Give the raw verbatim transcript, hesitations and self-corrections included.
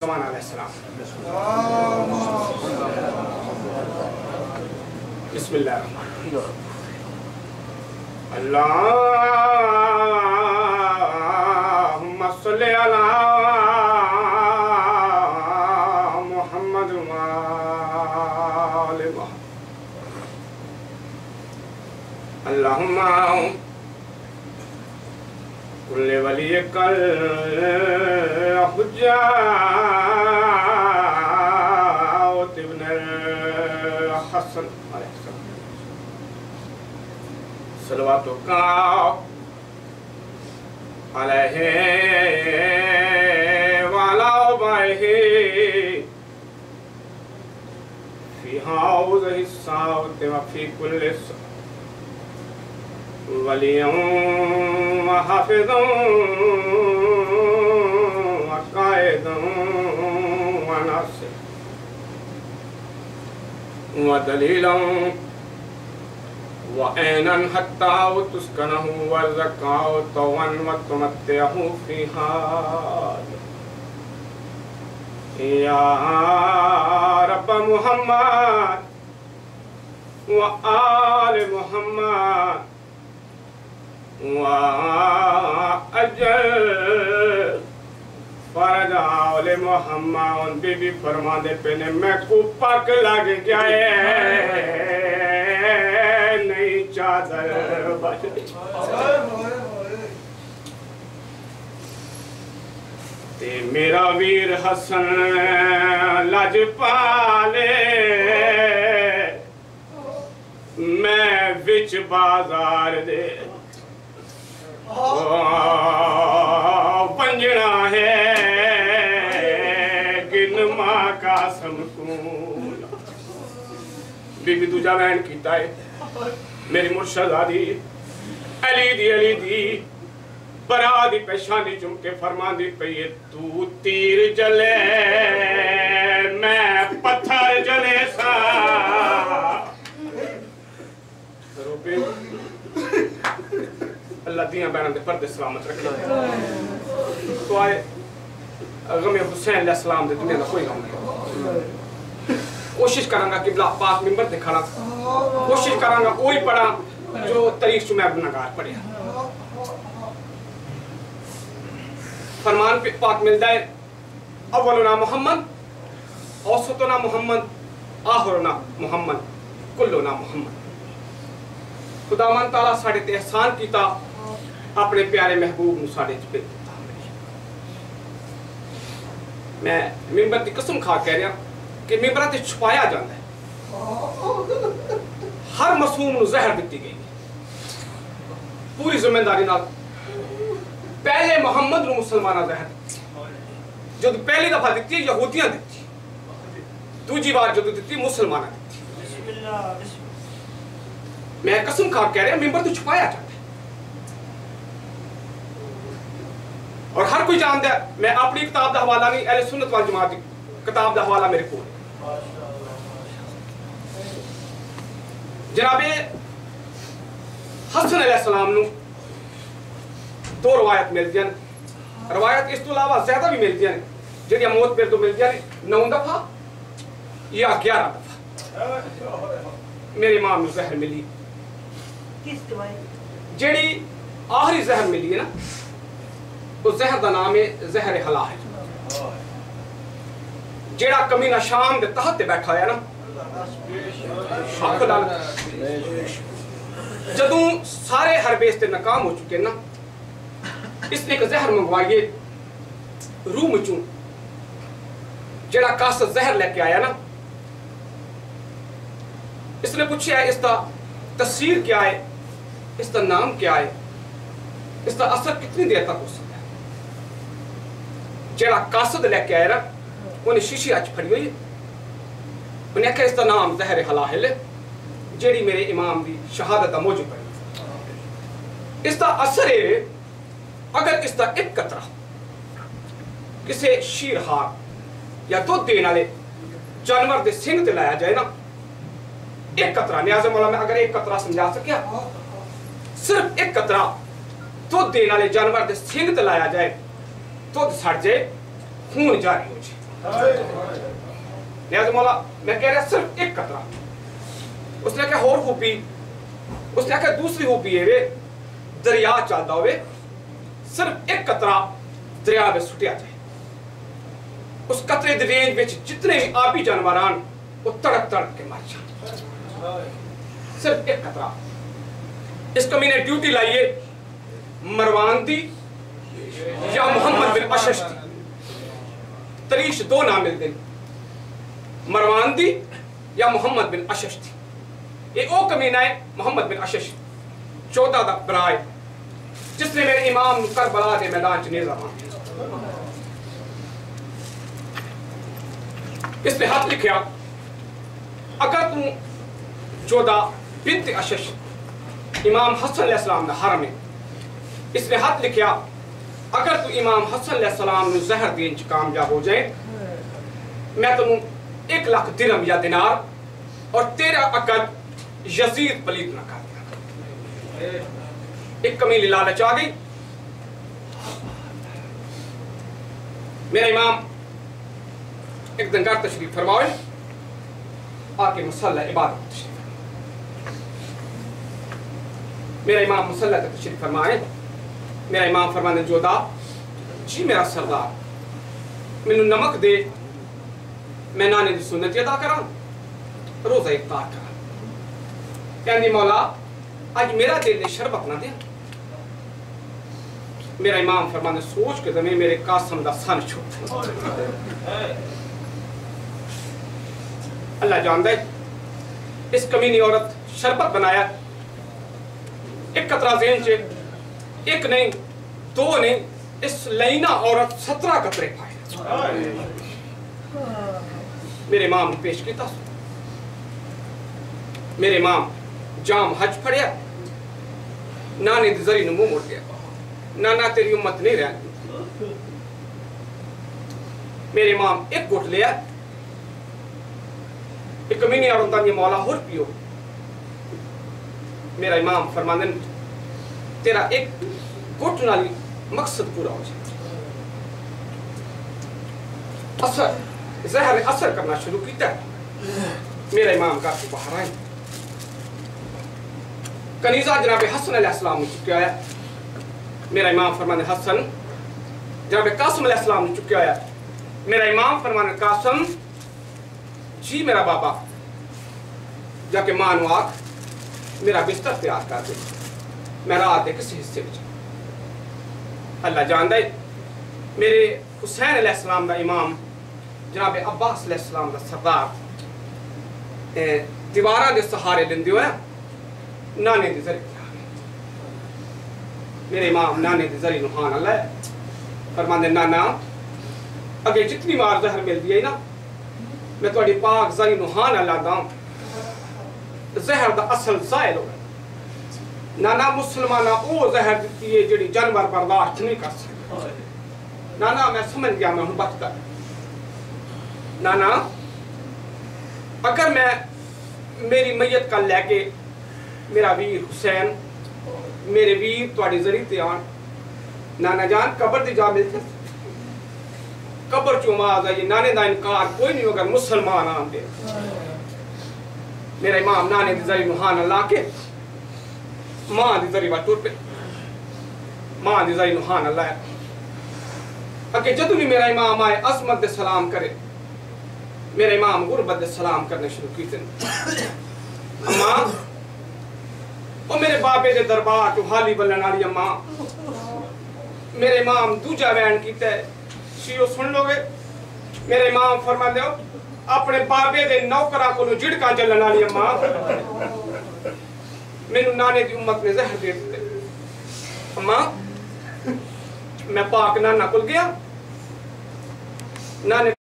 अल्लाहुम्मा सल्ली अला मुहम्मद व आले मुहम्मद। अल्लाहुम्मा कुल्ले वली कल हुज्जा इब्न हसन सलवातुका अलैहि वाला बाही फी हाउज़ हिस्सात व फी कुल्ल वलिय्युन व हाफिज़ुन व काइदुन व नासिर व दलीलन वअैनन हत्ता तुस्कनहु वज़काउ तवन व तुमत्तिहु फ़ीहा या रब्ब मुहम्मद व आल मुहम्मद व अजल फरज मोहम्मद। बीबी फरमा दे पेने मैं को पक लग जाए नहीं चादर बच ते मेरा वीर हसन लजपाले मैं विच बाजार दे पंजना है गिन मां का समकूल। बीबी दूजा वैन कीता है मेरी मुर्शदादी अली दी अली दी बरा दी पेशानी चुम के फरमांदी पई तू तीर जले मैं पत्थर जले सा। अल्लाह दियां बहनों के पर्दे सलामत रखे। तो आए गम हुसैन अलैहिस्सलाम दे दुनिया का कोई गम नहीं। कोशिश करांगा कि बिला पाक मिंबर दिखाना, कोशिश करांगा वही पढ़ा जो तारीख मैं गुनाहगार पढ़िया। फरमान पे पाक मिलता है अव्वलुना मोहम्मद औसतुना मोहम्मद आखिरुना मोहम्मद कुल्लुना मोहम्मद। खुदावन ताला साडे ते एहसान कीता अपने प्यारे महबूब नूं साडे च भेज दिता। मैं मिंबर की कसम खा कह रहा कि मिंबर ते छुपाया जाता है। हर मासूम नूं जहर दी गई पूरी जिम्मेदारी नाल। पहले मोहम्मद नूं मुसलमाना जहर जो पहली दफा दी यहूदियां दी, दूजी बार जो दी मुसलमाना दी। मैं कसम खा कह रहा मिंबर तो छुपाया जाता है और हर कोई जानता है। मैं अपनी किताब का हवाला नहीं, अहले सुन्नत वल जमात की किताब का हवाला मेरे को जनाबे हसन अलैहिस्सलाम नूं दो रवायत मिलती हैं। रवायत इस तो अलावा ज्यादा भी मिलती हैं जिहड़ियां मौत मेरे तो मिलती हैं नौ दफा या ग्यारह दफा मेरी मां नूं जहर मिली। जेड़ी आखिरी जहर मिली है ना उस जहर का नाम है जहर हला है। जेड़ा कमीना शाम के तहत बैठा है ना जदों सारे हरबेस ते नाकाम हो चुके ना इसने एक जहर मंगवाइए रूम चू। जेड़ा कासद जहर लेके आया ना इसने पूछा इसका तस्वीर क्या है, इसका नाम क्या है, इसका असर कितनी देर तक हो सकता है। जेड़ा कासद लेके आया ना उन्हें शीशी अच फड़ी हुई उन्हें आख्या इसका नाम जहर हलाहिल जेड़ी मेरे इमाम की शहादत का मौजूद है। इसका असर है अगर इसका एक कतरा किसी शीरहार या दुध देने वाले जानवर के सिंह ते लाया जाए ना एक कतरा न्याज़ मौला में अगर एक कतरा समझा सकिया सिर्फ एक कतरा दुध देने वाले जानवर के सिंह ते लाया जाए दुध सड़ जाए खून जारी हो जाए। नियाज़ मौला मैं कह रहा सिर्फ एक कतरा। उसने क्या होर खूबी, उसने क्या दूसरी खूबी है वे दरिया चलता हुए सिर्फ एक कतरा दरिया में सुटिया जाए, उस कतरे दी रेंज में जितने भी आबी जानवरान वो तड़प तड़प के मर जाए। सिर्फ एक कतरा। इस कमीने ड्यूटी लाइए मरवान दी या मोहम्मद बिन अशश दी। तरीश दो ना मिलते, मरवान दी या मोहम्मद बिन अशश दी। ये ओ कमीना है मोहम्मद बिन अशश, चौदह दा बराए, जिसने मेरे इमाम करबला दे मैदान च नेज़ा मारा। इसने हाथ लिखा, अगर तू जोधा बिन्त अशश इमाम हसन अलैहिस्सलाम दा हरम है, इसने हाथ लिखा, अगर तू इमाम हसन अलैहिस्सलाम नु जहर देन च कामयाब हो जाए, मैं तेनू एक लाख दिरहम या दिनार और तेरा अकद यजीद पलीत न कर दिया। एक कमीनी लालच आ गई। मेरा इमाम एक दिन घर तशरीफ फरमाए, आके मुसल्ला इबादत तशरीफ। मेरा इमाम मुसल्ला तक तशरीफ फरमाए। मेरा इमाम फरमाने जोधा जी मेरा सरदार मैनू नमक दे, मैं नाने दी सुन्नत अदा करा, रोजा इफ्तार करा। कहंदी मौला आज मेरा दिल ने शरबत ना दे। मेरा इमाम फरमाने सोच के दमे मेरे कासम दा सन छुट। अल्लाह जानदा है इस कमीनी औरत शरबत बनाया, एक कतरा ज़ेन च, एक नहीं दो नहीं, इस लईना औरत सत्रह कतरे पाए। मेरे इमाम ने पेश किया। मेरे इमाम जाम हज फड़िया, नाने दी जरी मुंह मोड़ गया, नाना तेरी उम्मत नहीं रह। मेरे इमाम एक घुट लिया, एक कमीनी औरत ने मौला होर पियो। मेरा इमाम फरमाने तेरा एक घुट नाल मकसद पूरा हो जाए। असर जहर ने असर करना शुरू किया। मेरा इमाम घर से बाहर आए, कनीजा जनाब हसन अलैहिस्सलाम ने चुके आया। मेरा इमाम फरमाने हसन जनाब कासिम अलैहिस्सलाम ने चुके आया। मेरा इमाम फरमाने कासिम जी मेरा बाबा जाके मां नू आख मेरा बिस्तर तैयार कर दे, मैं रात के किसी हिस्से में। अल्लाह जानदा है मेरे हुसैन अलैहिस्सलाम दा इमाम जनाब अब्बास अलैहिस्सलाम दा सरदार दीवारा दे सहारे लेंदे होए नाने दी जरी। मेरे इमाम नाने दी जरी नुहान अल्लाह फरमांदे नाना अगे जितनी बार जहर मिलदी है ना मैं तुहाडी पाक जरी नुहान अल्लाह दा जहर दा असल जायल हो। नाना मुसलमाना ओ जहर दिती है जेड़ी जानवर बर्दाश्त नहीं कर सकते। नाना मैं समझ गया, मैं हूं बच कर। नाना अगर मैं मेरी मैयत कल लैके मेरा वीर हुसैन मेरे वीर तुहाडी जरी ते आन, नाना जान कब्र दी जा मिलते कब्र चो आवाज आई नाने दा इनकार कोई नहीं अगर मुसलमान आन दे। मेरा इमाम नाने दी जरी नुहान अल्लाह के मां दी जरी वा टुर पे, मां दी जरी नुहान अल्लाह अगे जदों भी मेरा इमाम आए अजमत दे सलाम करे, मेरा इमाम गुरबत दे सलाम करने शुरू कीते। अम्मा ओ मेरे बाबे दे दरबार चो हाली बल्लन वाली अम्मा, मेरे इमाम दूजा बयान कीता है सीओ सुन लोगे। मेरे इमाम फरमांदे हो अपने बाबे दे नौकरा को झिड़का चलन वाली अम्मा, मैनू नाने दी उम्मत ने जहर दे दिते। अम्मा मैं पाक नाना कोल गया, नाने